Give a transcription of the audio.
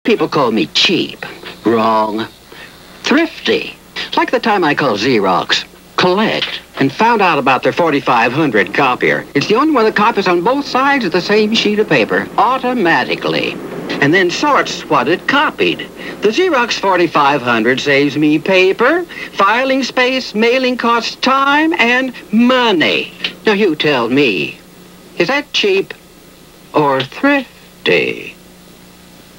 People call me cheap. Wrong. Thrifty. Like the time I called Xerox. Collect. And found out about their 4500 copier. It's the only one that copies on both sides of the same sheet of paper, automatically. And then sorts what it copied. The Xerox 4500 saves me paper, filing space, mailing costs, time, and money. Now you tell me, is that cheap or thrifty?